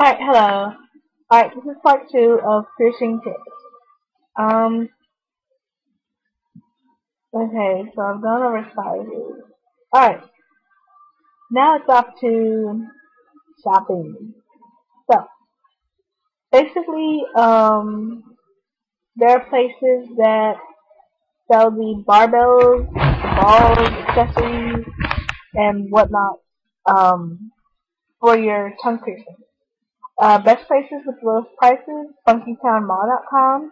Alright, hello. Alright, this is part two of piercing tips. Um, okay, so I've gone over sizes. Alright, now it's off to shopping. So, basically, there are places that sell the barbells, balls, accessories, and whatnot, for your tongue piercing. Best places with lowest prices, funkytownmall.com,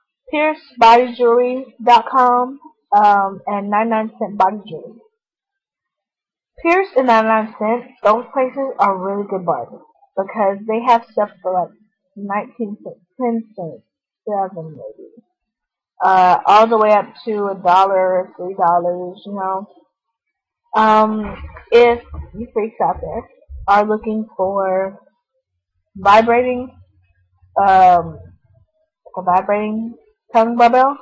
piercebodyjewelry.com, and 99 Cent Body Jewelry. Pierce and 99 Cent, those places are really good bargains because they have stuff for like 19 cents, 10 cents, 7 maybe. All the way up to $1, $3, you know. If you freaks out there are looking for vibrating, um, a vibrating tongue barbell,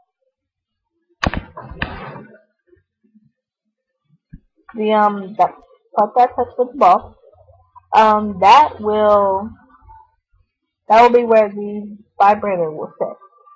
that part that touch with the ball, um, that will that will be where the vibrator will sit.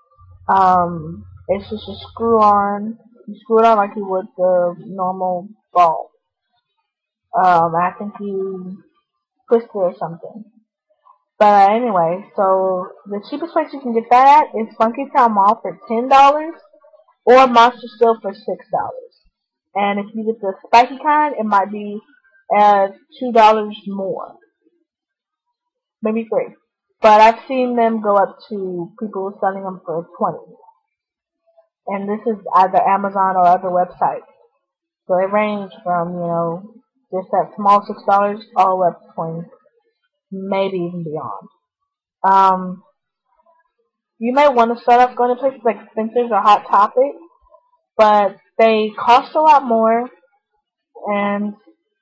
It's just a screw on. You screw it on like you would the normal ball. I think you twist it or something. But anyway, so the cheapest place you can get that at is Funky Town Mall for $10 or Monster Steel for $6. And if you get the spiky kind, it might be $2 more, maybe three. But I've seen them go up to people selling them for 20. And this is either Amazon or other websites. So they range from, just that small $6 all the way up to 20, maybe even beyond. Um, you may want to start off going to places like Spencer's or Hot Topic, but they cost a lot more, and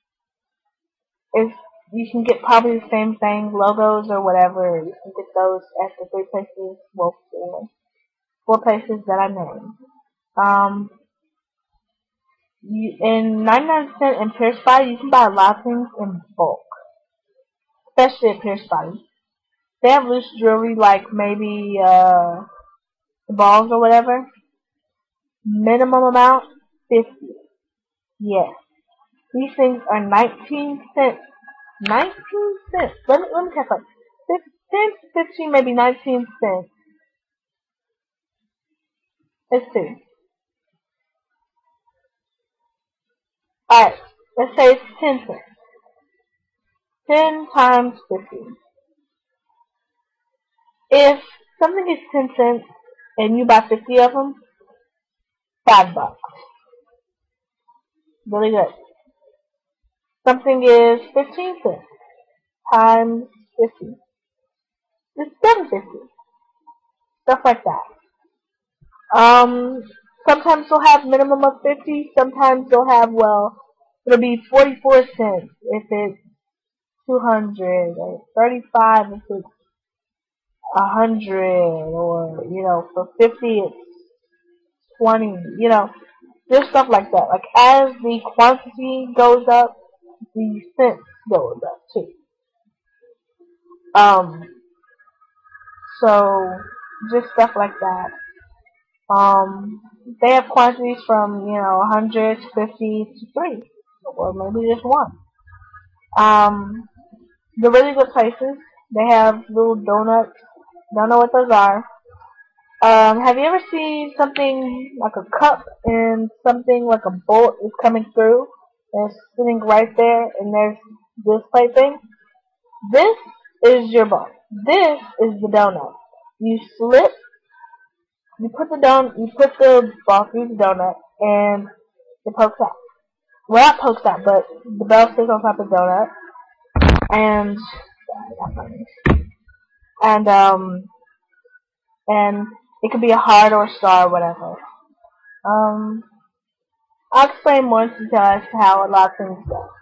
if you can get probably the same thing, logos or whatever, you can get those at the three places, well, four places that I named. In 99 Cent and Pierce Body, you can buy a lot of things in bulk, especially at Pierce Body. They have loose jewelry like maybe the balls or whatever. Minimum amount, 50. Yes. These things are 19 cents. 19 cents. Let me calculate. 10, 15, maybe 19 cents. Let's see. Alright, let's say it's 10 cents. 10 times 50. If something is 10 cents and you buy 50 of them, $5. Really good. Something is 15 cents times 50. It's 7.50. Stuff like that. Sometimes they'll have minimum of 50. Sometimes they'll have, it'll be 44 cents if it's 200, or 35 if it's 100, or, for 50 it's 20, just stuff like that. Like, as the quantity goes up, the cents goes up too. So, just stuff like that. They have quantities from, 100 to 50 to 3, or maybe just 1. The really good places, they have little donuts. Don't know what those are. Have you ever seen something like a cup and something like a bolt is coming through and it's sitting right there and there's this plate thing? This is your bowl. This is the donut. You put the ball through the donut and it pokes out. Well, not pokes out, but the bell sits on top of the donut and it could be a heart or a star or whatever. I'll explain more in detail as to how a lot of things go.